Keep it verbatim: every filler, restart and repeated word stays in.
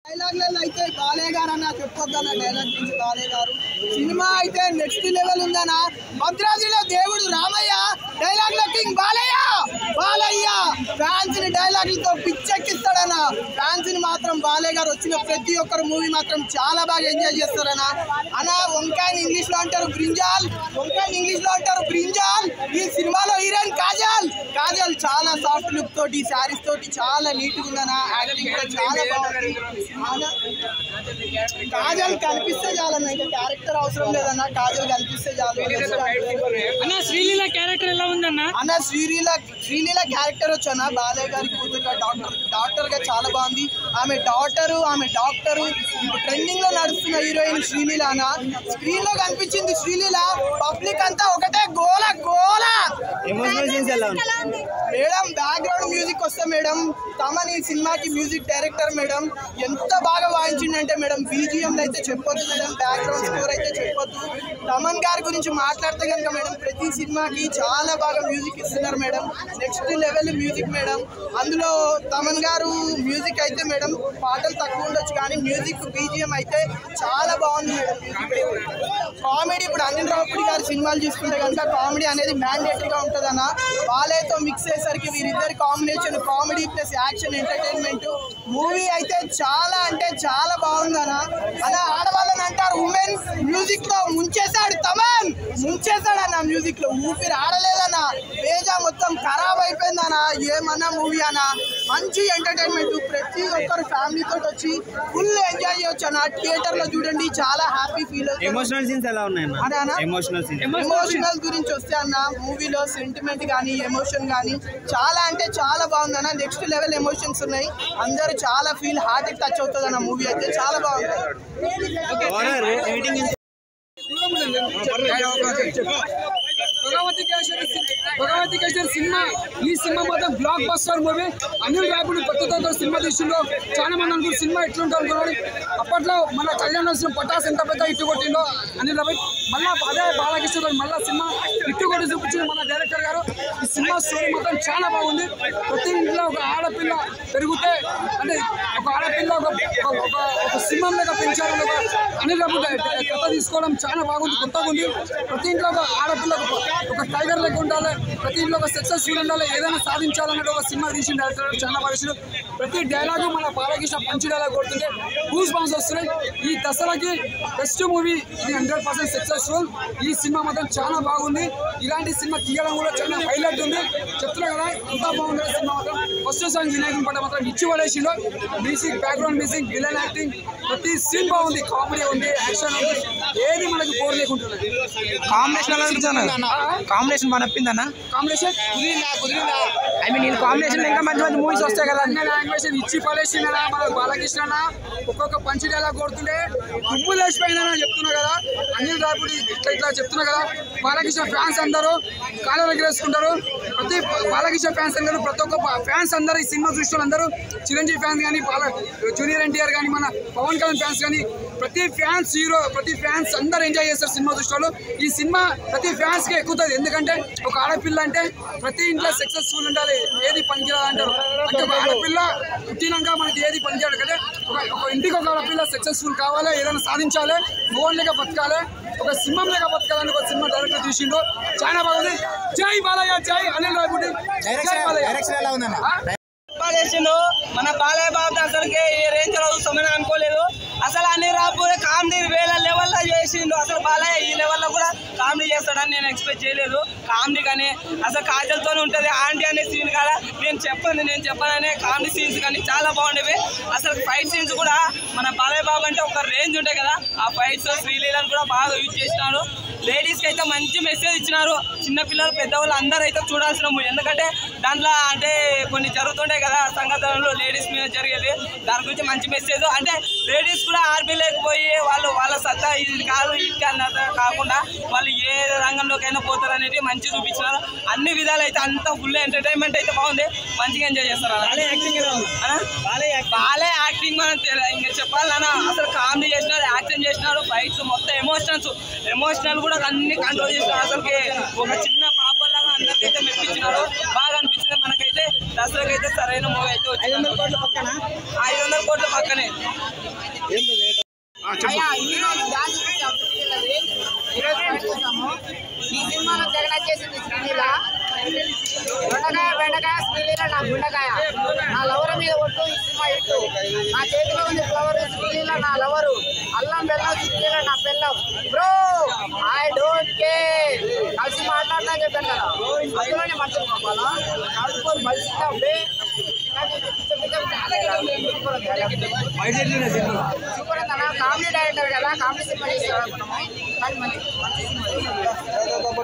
డైలాగ్లలో అయితే బాలయ్య గారు అన్న చెప్పొద్దన్న డైలాగ్ గురించి బాలయ్య గారు సినిమా అయితే నెక్స్ట్ లెవెల్ ఉందన్న. భద్రాద్రిలో దేవుడు రామయ్య, డైలాగ్ల కింగ్ బాలయ్య. బాలయ్య ఫ్యాన్స్ ని డైలాగులతో పిచ్చెక్కిస్తాడన్న. ఫ్యాన్స్ ని మాత్రం బాలయ్య గారు వచ్చిన ప్రతి ఒక్కరు మూవీ మాత్రం చాలా బాగా ఎంజాయ్ చేస్తారన్న. అన్న వంకాయని ఇంగ్లీష్ లో అంటారు బ్రింజాల్, వంకాయని ఇంగ్లీష్ లో అంటారు బ్రింజాల్. ఈ సినిమాలో హీరోయిన్ కాజల్. కాజల్ చాలా సాఫ్ట్ లుక్ తోటి, శారీస్ తోటి చాలా నీట్ గా ఉందన్న. యాక్టింగ్ కూడా చాలా బాగుంది. కాజల్ కనిపిస్తే చాలన్న, ఇంకా క్యారెక్టర్ అవసరం లేదన్న. కాజల్ కనిపిస్తే చాలు అన్న. శ్రీలీల క్యారెక్టర్ ఎలా ఉందన్న? అన్న శ్రీలీల శ్రీలీల క్యారెక్టర్ వచ్చాన బాలయ్య గారి కూతురుగా డాక్టర్ డాక్టర్ గా చాలా బాగుంది. ఆమె డాక్టరు ఆమె డాక్టరు ఇప్పుడు ట్రెండింగ్ లో నడుస్తున్న హీరోయిన్ శ్రీలీల అన్న. స్క్రీన్ లో కనిపించింది శ్రీలీల. పబ్లిక్ అంతా ఒకటే గోల గోల. మేడం బ్యాక్గ్రౌండ్ మ్యూజిక్ వస్తే మేడం తమన్ ఈ సినిమాకి మ్యూజిక్ డైరెక్టర్ మేడం ఎంత బాగా వాయించిందంటే మేడం బీజిఎం అయితే చెప్పొద్దు మేడం, బ్యాక్గ్రౌండ్ స్కోర్ అయితే చెప్పొద్దు. తమన్ గారి గురించి మాట్లాడితే కనుక మేడం ప్రతి సినిమాకి చాలా బాగా మ్యూజిక్ ఇస్తున్నారు madam. Next level music madam. అందులో తమన్ గారు మ్యూజిక్ అయితే మేడం పాటలు తక్కువ ఉండొచ్చు కానీ మ్యూజిక్ బీజిఎం అయితే చాలా బాగుంది మేడం. కామెడీ ఇప్పుడు అనిల్ రావుపూడి గారి సినిమాలు చూసుకుంటే కనుక కామెడీ అనేది మ్యాండేటరీగా ఉంటుంది అన్న. వాళ్ళతో మిక్స్ అయ్యేసరికి వీరిద్దరి combination comedy plus action entertainment movie అయితే చాలా అంటే చాలా బాగుంది అన్న. అలా ఆడవాళ్ళని అంటారు ఉమెన్. మ్యూజిక్ లో ముంచేశాడు తమన్, ముంచేశాడు అన్న. మ్యూజిక్ లో ఊపిరి ఆడలేదన్న. పేజా మొత్తం ఖరాబ్ అయిపోయిందన్న. ఏమన్నా మూవీ అన్న. మంచి ఎంటర్టైన్మెంట్, ప్రతి ఒక్కరు ఫ్యామిలీ తోటి వచ్చి ఫుల్ ఎంజాయ్ చేయొచ్చు అన్న. థియేటర్ లో చూడండి చాలా హ్యాపీ ఫీల్ అవుతుంది. ఎమోషనల్ సీన్స్ ఎలా ఉన్నాయి అన్న? ఎమోషనల్ సీన్స్ ఎమోషనల్ గురించి వస్తే అన్న మూవీలో సెంటిమెంట్ కానీ ఎమోషన్ కానీ చాలా అంటే చాలా బాగుంది అన్న. నెక్స్ట్ లెవెల్ ఎమోషన్స్ ఉన్నాయి. అందరూ చాలా ఫీల్ హార్ట్ కి టచ్ అవుతుంది అన్న. మూవీ అయితే చాలా బాగుంది. భగవతి కేసరి భగవతి కేసరి సినిమా ఈ సినిమా మొత్తం blockbuster movie. Anil Ravipudi కొత్తతో సినిమా తీసిండో చాలా మంది అనుకుంటారు సినిమా ఎట్లుంటారు అనుకున్నాడు. అప్పట్లో మన కళ్యాణ పటాస్ ఎంత పెద్ద ఇట్టు కొట్టిండో అనిల్ రావుపూడి మళ్ళీ అదే బాలకృష్ణ మళ్ళీ సినిమా ఇట్టు కొట్టి చూపించింది మన డైరెక్టర్ గారు. ఈ సినిమా స్టోరీ మొత్తం చాలా బాగుంది. ప్రతి ఇంట్లో ఒక ఆడపిల్ల పెరిగితే అంటే ఒక ఆడపిల్ల ఒక ఒక సింహం మీద పెంచాలని ఒక అనిల్ రావుపూడి కథ తీసుకోవడం చాలా బాగుంది, కొత్తగా ఉంది. ప్రతి ఇంట్లో ఒక ఆడపిల్ల ఒక టైగర్ లెక్క ఉండాలి, ప్రతి ఇంట్లో ఒక సక్సెస్ఫుల్ ఉండాలి, ఏదైనా సాధించాలన్నట్టు ఒక సినిమా తీసిన డైరెక్టర్ చాలా బాగా. ప్రతి డైలాగు మన బాలకృష్ణ పంచి డైలాగ్ కొడుతుంటే గూస్ బంప్స్ వస్తున్నాయి. ఈ దసరాకి బెస్ట్ మూవీ ఇది, హండ్రెడ్ పర్సెంట్ సక్సెస్ఫుల్. ఈ సినిమా మాత్రం చాలా బాగుంది. ఇలాంటి సినిమా తీయడం కూడా చాలా హైలైట్ ఉంది. చెప్తున్నా కదా ఎంత బాగుంది సినిమా మాత్రం. ఫస్ట్ సాంగ్ వినాయకుని పడ్డ మాత్రం ఇచ్చి పడేసిలో music, background music, villain acting ప్రతి సీన్ బాగుంది. కామెడీ ఉంది, యాక్షన్ ఉంది, ఏది మనకి బోర్ లేకుంటుంది. కాంబినేషన్ కాంబినేషన్ బాగా నప్పిందన్న. కాంబినేషన్ ఐ మీన్ ఈ కాంబినేషన్ ఇంకా మంచి మంచి మూవీస్ వస్తాయి కదా. లాంగ్వేజ్ ఇచ్చి పడేసిన మన బాలకృష్ణ ఒక్కొక్క పంచి డైలాగ్ కొడుతుంటే ఉప్పు లేచిపోయిందా చెప్తున్నా కదా. అనిల్ రావుపూడి ఇట్లా ఇట్లా చెప్తున్నా కదా. బాలకృష్ణ ఫ్యాన్స్ అందరూ కాళ్ళ వేసుకుంటారు. ప్రతి బాలకృష్ణ ఫ్యాన్స్ అందరూ ప్రతి ఒక్క ఫ్యాన్స్ అందరూ ఈ సినిమా చూసిన అందరూ చిరంజీవి ఫ్యాన్స్ కానీ బాల జూనియర్ ఎన్టీఆర్ కానీ మన పవన్ కళ్యాణ్ ఫ్యాన్స్ కానీ ప్రతి ఫ్యాన్స్ హీరో ప్రతి ఫ్యాన్స్ అందరూ ఎంజాయ్ చేస్తారు సినిమా చూసిన. ఈ సినిమా ప్రతి ఫ్యాన్స్ కి ఎక్కుతుంది. ఎందుకంటే ఒక ఆడపిల్ల అంటే ప్రతి ఇంట్లో సక్సెస్ఫుల్ ఉండాలి, ఏది పనికిరాదు అంటారు. అంటే ఒక ఆడపిల్ల పుట్టినాక మనకి ఏది పనికిరాదు కదా. ఒక ఒక ఇంటికి ఒక ఆడపిల్ల సక్సెస్ఫుల్ కావాలి, ఏదైనా సాధించాలి, మోహన్ లేక బతకాలి, ఒక సింహం లేక బతకాలని ఒక సినిమా డైరెక్టర్ తీసిండు. చాలా బాగుంది. జై బాలయ్య, జై అనిల్ రావుపూడి. మన బాలయ్య బాబు అసలుకి ఈ రేంజ్ లో చూస్తామని అనుకోలేదు. అసలు అనిల్ రావుపూడి కామెడీ వేల లెవెల్లో చేసిండు. అసలు బాలయ్య ఈ లెవెల్లో కూడా కామెడీ చేస్తాడని నేను ఎక్స్పెక్ట్ చేయలేదు. కామెడీ కానీ అసలు కాజల్తోనే ఉంటుంది. ఆంటీ అనే సీన్ కదా నేను చెప్పను నేను చెప్పాననే కామెడీ సీన్స్ కానీ చాలా బాగుండేవి. అసలు ఫైట్ సీన్స్ కూడా మన బాలయ్య బాబు అంటే ఒక రేంజ్ ఉంటాయి కదా. ఆ ఫైట్స్ శ్రీలీలను కూడా బాగా యూజ్ చేసినారు. లేడీస్కి అయితే మంచి మెసేజ్ ఇచ్చినారు. చిన్నపిల్లలు పెద్దవాళ్ళు అందరూ అయితే చూడాల్సిన మూవీ. ఎందుకంటే దాంట్లో అంటే కొన్ని జరుగుతుంటాయి కదా సంఘటనలు లేడీస్ మీద జరిగేది. దాని గురించి మంచి మెసేజ్. అంటే లేడీస్ కూడా ఆర్మీ లేకపోయి వాళ్ళు వాళ్ళ సత్తా ఇది కాదు ఇది అన్నది కాకుండా వాళ్ళు ఏ రంగంలోకైనా పోతారు అనేది మంచి చూపించినారు. అన్ని విధాలు అయితే అంతా ఫుల్ ఎంటర్టైన్మెంట్ అయితే బాగుంది. మంచిగా ఎంజాయ్ చేస్తారు. బాలే యాక్టింగ్ మనం ఇంకా చెప్పాలన్నా అసలు కామెడీ చేసినాడు, యాక్షన్ చేసినాడు, ఫైట్స్ మొత్తం ఎమోషనల్స్ ఎమోషనల్ కూడా అన్ని కంట్రోల్ చేసినాడు. అసలుకి ఒక చిన్న పాపలాగా అందరికైతే మెప్పించినాడు. బాగా అనిపించింది మనకైతే. దసరాకి అయితే సరైన మూవీ అయితే వచ్చింది. ఐదు వందల కోట్ల పక్కన ఐదు వందల కోట్ల పక్కనే ఈ సినిమాలో జగన్ వచ్చేసింది శ్రీలీల దొండకాయ బెండకాయ శ్రీలీల నా గుండకాయ నా లవర్ మీద ఒట్టు ఈ సినిమా ఇట్టు నా చేతిలో ఉంది ఫ్లవర్ శ్రీలీల నా లవరు అల్లం బెల్లం శ్రీలీల నా పిల్లం బ్రో ఐ డోంట్ కేర్ కలిసి మాట్లాడతా చెప్పాను కదా అందులోనే మర్చిపోవాలా ఆడుకొని బలిస్తా ఉండే సూపర్ ఉందన్న కామెడీ డైరెక్టర్ కదా కామెడీ సినిమా చేసి కానీ మంచి